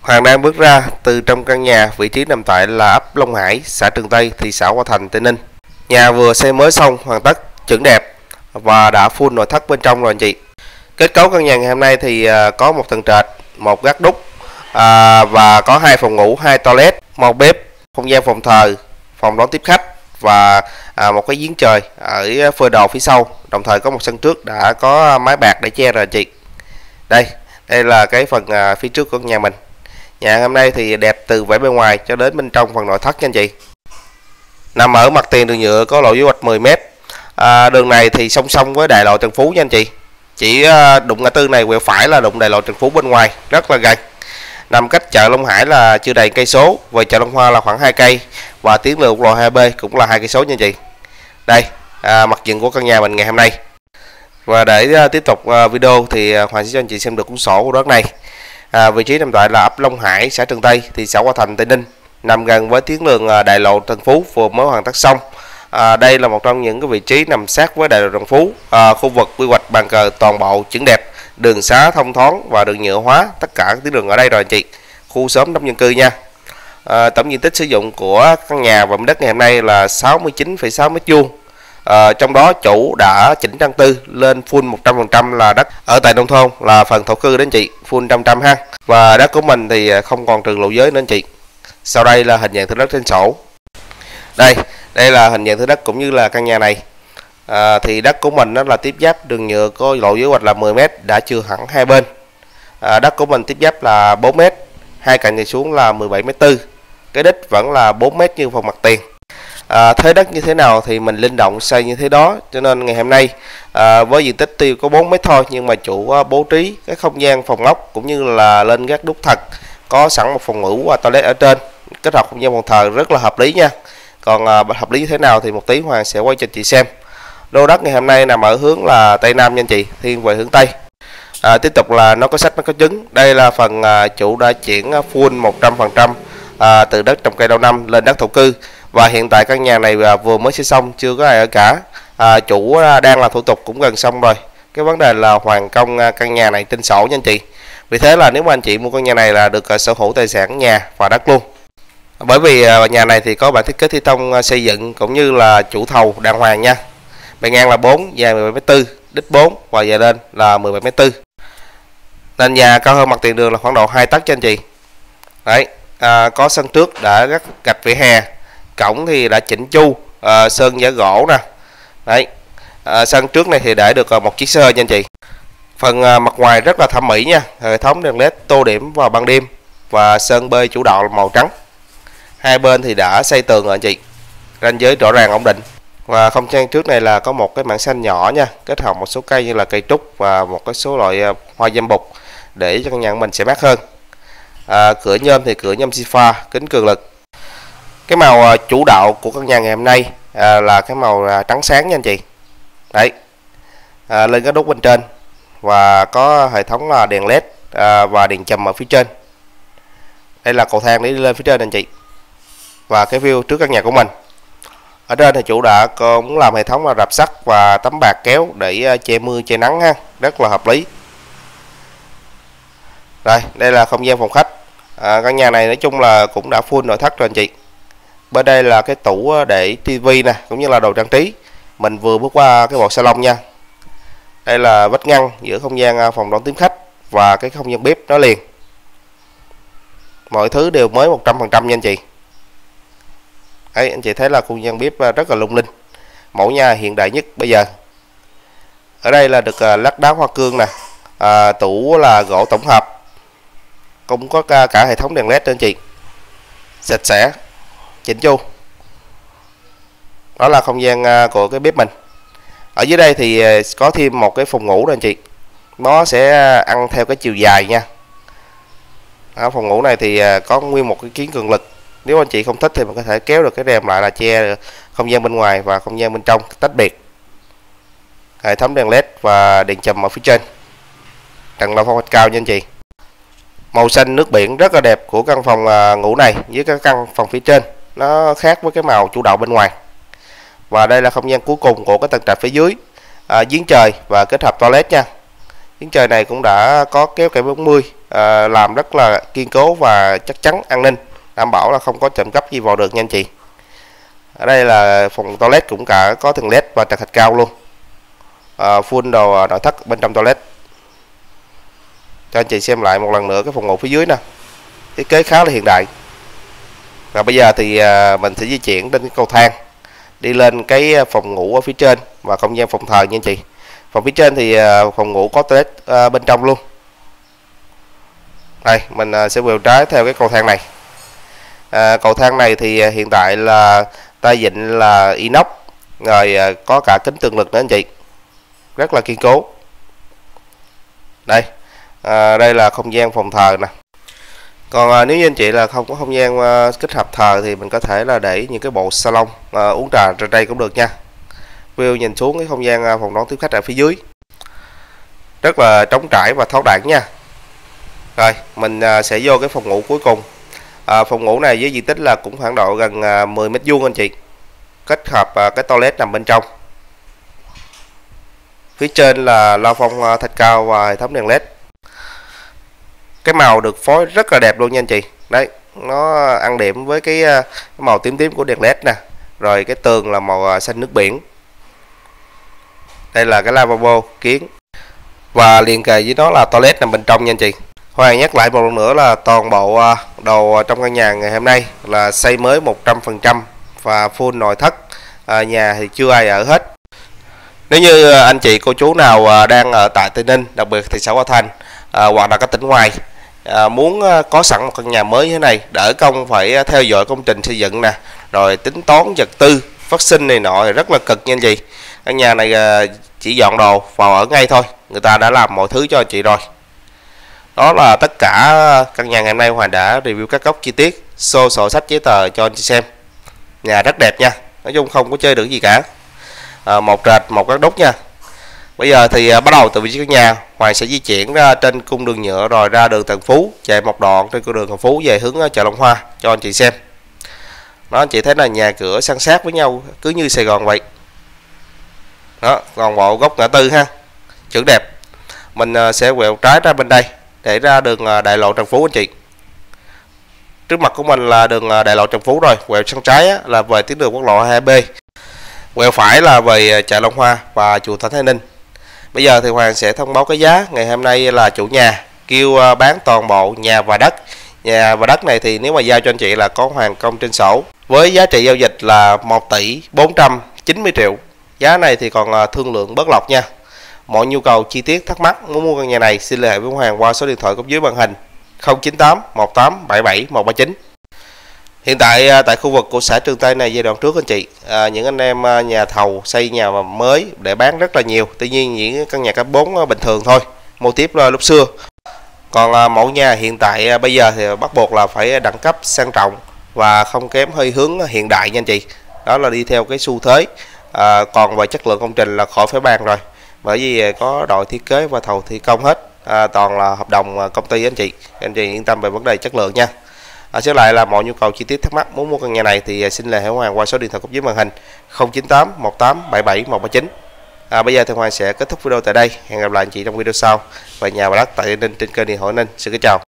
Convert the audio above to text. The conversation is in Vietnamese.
Hoàng đang bước ra từ trong căn nhà, vị trí nằm tại là ấp Long Hải, xã Trường Tây, thị xã Hòa Thành, Tây Ninh. Nhà vừa xây mới xong, hoàn tất, chuẩn đẹp và đã full nội thất bên trong rồi anh chị. Kết cấu căn nhà ngày hôm nay thì có một tầng trệt, một gác đúc và có 2 phòng ngủ, 2 toilet, một bếp, không gian phòng thờ, phòng đón tiếp khách và một cái giếng trời ở phơi đồ phía sau. Đồng thời có một sân trước đã có mái bạt để che rồi anh chị. Đây là cái phần phía trước của nhà mình. Nhà hôm nay thì đẹp từ vẻ bên ngoài cho đến bên trong phần nội thất nha anh chị. Nằm ở mặt tiền đường nhựa có lộ giới hoạch 10m. Đường này thì song song với đại lộ Trần Phú nha anh chị. Chỉ đụng ngã tư này quẹo phải là đụng đại lộ Trần Phú bên ngoài, rất là gần. Nằm cách chợ Long Hải là chưa đầy cây số, về chợ Long Hoa là khoảng 2 cây và tuyến đường quốc lộ 2B cũng là 2 cây số nha anh chị. Đây, mặt diện của căn nhà mình ngày hôm nay. Và để tiếp tục video thì Hoàng sẽ cho anh chị xem được cuốn sổ của đất này. Vị trí nằm tại là ấp Long Hải, xã Trường Tây, thị xã Hòa Thành, Tây Ninh, nằm gần với tuyến đường đại lộ Trần Phú vừa mới hoàn tất xong. Đây là một trong những cái vị trí nằm sát với đại lộ Trần Phú. Khu vực quy hoạch bàn cờ toàn bộ chuẩn đẹp, đường xá thông thoáng và đường nhựa hóa, tất cả các tuyến đường ở đây rồi anh chị. Khu xóm đông dân cư nha. Tổng diện tích sử dụng của căn nhà và miếng đất ngày hôm nay là 69,6 m². Trong đó chủ đã chỉnh trang tư lên full 100% là đất ở tại nông thôn, là phần thổ cư đến chị, full 100% ha. Và đất của mình thì không còn trừ lộ giới nữa anh chị. Sau đây là hình dạng thửa đất trên sổ. Đây là hình dạng thửa đất cũng như là căn nhà này. Thì đất của mình nó là tiếp giáp đường nhựa có lộ giới hoạch là 10m, đã chừa hẳn hai bên. Đất của mình tiếp giáp là 4m, hai cạnh thì xuống là 17m4. Cái đích vẫn là 4m như phần mặt tiền. Thế đất như thế nào thì mình linh động xây như thế đó, cho nên ngày hôm nay với diện tích tiêu có 4m thôi, nhưng mà chủ bố trí cái không gian phòng ốc cũng như là lên gác đúc thật, có sẵn một phòng ngủ và toilet ở trên, kết hợp không gian phòng thờ rất là hợp lý nha. Còn hợp lý như thế nào thì một tí Hoàng sẽ quay cho chị xem. Lô đất ngày hôm nay nằm ở hướng là Tây Nam nha anh chị, thiên về hướng Tây. Tiếp tục là nó có sách nó có trứng. Đây là phần chủ đã chuyển full 100% từ đất trồng cây lâu năm lên đất thổ cư. Và hiện tại căn nhà này vừa mới xây xong, chưa có ai ở cả. Chủ đang làm thủ tục cũng gần xong rồi. Cái vấn đề là hoàn công căn nhà này trên sổ nha anh chị. Vì thế là nếu mà anh chị mua căn nhà này là được sở hữu tài sản nhà và đất luôn. Bởi vì nhà này thì có bản thiết kế thi công xây dựng cũng như là chủ thầu đàng hoàng nha. Bề ngang là 4, dài 17m4, đích 4 và dài lên là 17m4. Nên nhà cao hơn mặt tiền đường là khoảng độ 2 tấc cho anh chị. Đấy, có sân trước đã gạch vỉa hè, cổng thì đã chỉnh chu, sơn giả gỗ nè. Đấy, sân trước này thì để được một chiếc xe hơi nha anh chị. Phần mặt ngoài rất là thẩm mỹ nha, hệ thống đèn led tô điểm vào ban đêm và sơn bê chủ đạo màu trắng. Hai bên thì đã xây tường rồi anh chị, ranh giới rõ ràng ổn định. Và không gian trước này là có một cái mảng xanh nhỏ nha, kết hợp một số cây như là cây trúc và một cái số loại hoa dâm bục để cho căn nhà của mình sẽ mát hơn. Cửa nhôm thì cửa nhôm Sifa, kính cường lực. Cái màu chủ đạo của căn nhà ngày hôm nay là cái màu trắng sáng nha anh chị. Đấy, lên cái đúc bên trên và có hệ thống là đèn led và đèn chùm ở phía trên. Đây là cầu thang để đi lên phía trên anh chị. Và cái view trước căn nhà của mình. Ở trên thì chủ đã cũng làm hệ thống là rạp sắt và tấm bạc kéo để che mưa che nắng ha, rất là hợp lý. Rồi, đây là không gian phòng khách. Căn nhà này nói chung là cũng đã full nội thất rồi anh chị. Bên đây là cái tủ để tivi nè, cũng như là đồ trang trí. Mình vừa bước qua cái bộ salon nha. Đây là vách ngăn giữa không gian phòng đón tiếp khách và cái không gian bếp nó liền. Mọi thứ đều mới 100% nha anh chị. Đấy, anh chị thấy là không gian bếp rất là lung linh, mẫu nhà hiện đại nhất bây giờ. Ở đây là được lát đá hoa cương nè, tủ là gỗ tổng hợp, cũng có cả hệ thống đèn led anh chị, sạch sẽ, chỉnh chu. Đó là không gian của cái bếp mình. Ở dưới đây thì có thêm một cái phòng ngủ rồi anh chị, nó sẽ ăn theo cái chiều dài nha. Phòng ngủ này thì có nguyên một cái kiến cường lực. Nếu anh chị không thích thì mình có thể kéo được cái rèm lại là che không gian bên ngoài và không gian bên trong tách biệt. Hệ thống đèn led và đèn chùm ở phía trên, tầng lầu phong cách cao nha anh chị. Màu xanh nước biển rất là đẹp của căn phòng ngủ này với các căn phòng phía trên, nó khác với cái màu chủ đạo bên ngoài. Và đây là không gian cuối cùng của cái tầng trệt phía dưới, giếng trời và kết hợp toilet nha. Giếng trời này cũng đã có kéo kẻ 40 làm rất là kiên cố và chắc chắn, an ninh đảm bảo là không có trộm cắp gì vào được nha anh chị. Ở đây là phòng toilet cũng cả có tường led và trần thạch cao luôn, full đồ nội thất bên trong toilet. Cho anh chị xem lại một lần nữa cái phòng ngủ phía dưới nè, thiết kế khá là hiện đại. Và bây giờ thì mình sẽ di chuyển đến cái cầu thang đi lên cái phòng ngủ ở phía trên và không gian phòng thờ nha anh chị. Phòng phía trên thì phòng ngủ có toilet bên trong luôn. Đây mình sẽ quẹo trái theo cái cầu thang này. Cầu thang này thì hiện tại là tay vịn là inox, rồi có cả kính tường lực nữa anh chị, rất là kiên cố. Đây đây là không gian phòng thờ nè. Còn nếu như anh chị là không có không gian kết hợp thờ thì mình có thể là để những cái bộ salon uống trà trên đây cũng được nha. View nhìn xuống cái không gian phòng đón tiếp khách ở phía dưới rất là trống trải và thoáng đãng nha. Rồi mình sẽ vô cái phòng ngủ cuối cùng. Phòng ngủ này với diện tích là cũng khoảng độ gần 10 mét vuông anh chị, kết hợp cái toilet nằm bên trong. Phía trên là la phong thạch cao và hệ thống đèn led. Cái màu được phối rất là đẹp luôn nha anh chị. Đấy, nó ăn điểm với cái màu tím tím của đèn led nè. Rồi cái tường là màu xanh nước biển. Đây là cái lavabo kiến, và liền kề với nó là toilet nằm bên trong nha anh chị. Hoàng nhắc lại một lần nữa là toàn bộ đồ trong căn nhà ngày hôm nay là xây mới 100% và full nội thất. Nhà thì chưa ai ở hết. Nếu như anh chị cô chú nào đang ở tại Tây Ninh, đặc biệt thị xã Hòa Thành hoặc là các tỉnh ngoài, muốn có sẵn một căn nhà mới như thế này, đỡ công phải theo dõi công trình xây dựng nè, rồi tính toán vật tư phát sinh này nọ thì rất là cực nha anh chị. Căn nhà này chỉ dọn đồ vào ở ngay thôi, người ta đã làm mọi thứ cho anh chị rồi. Đó là tất cả căn nhà ngày hôm nay Hoàng đã review các góc chi tiết, show sổ sách giấy tờ cho anh chị xem. Nhà rất đẹp nha, nói chung không có chơi được gì cả. Một trệt một gác đúc nha. Bây giờ thì bắt đầu từ vị trí căn nhà, Hoàng sẽ di chuyển ra trên cung đường nhựa rồi ra đường Tân Phú, chạy một đoạn trên con đường Tân Phú về hướng chợ Long Hoa cho anh chị xem. Đó, anh chị thấy là nhà cửa san sát với nhau cứ như Sài Gòn vậy. Đó, còn bộ góc ngã tư ha, chữ đẹp. Mình sẽ quẹo trái ra bên đây để ra đường đại lộ Trần Phú anh chị. Trước mặt của mình là đường đại lộ Trần Phú rồi, quẹo sang trái là về tuyến đường quốc lộ 2B, quẹo phải là về chợ Long Hoa và chùa Thánh Thái Ninh. Bây giờ thì Hoàng sẽ thông báo cái giá. Ngày hôm nay là chủ nhà kêu bán toàn bộ nhà và đất. Nhà và đất này thì nếu mà giao cho anh chị là có hoàn công trên sổ, với giá trị giao dịch là 1 tỷ 490 triệu. Giá này thì còn thương lượng bớt lọc nha. Mọi nhu cầu chi tiết thắc mắc muốn mua căn nhà này xin liên hệ với Hoàng qua số điện thoại góc dưới màn hình 098 18 77 139. Hiện tại tại khu vực của xã Trường Tây này giai đoạn trước anh chị, những anh em nhà thầu xây nhà mới để bán rất là nhiều. Tuy nhiên những căn nhà cấp 4 bình thường thôi, mô típ lúc xưa. Còn mẫu nhà hiện tại bây giờ thì bắt buộc là phải đẳng cấp sang trọng và không kém hơi hướng hiện đại nha anh chị. Đó là đi theo cái xu thế. Còn về chất lượng công trình là khỏi phải bàn rồi, bởi vì có đội thiết kế và thầu thi công hết, toàn là hợp đồng công ty anh chị yên tâm về vấn đề chất lượng nha. Trở lại là mọi nhu cầu chi tiết thắc mắc muốn mua căn nhà này thì xin liên hệ Hoàng qua số điện thoại góc dưới màn hình 098 18 77 139. Bây giờ thì Hoàng sẽ kết thúc video tại đây. Hẹn gặp lại anh chị trong video sau về nhà và đất tại Tây Ninh trên kênh Điện Hội Ninh. Xin kính chào.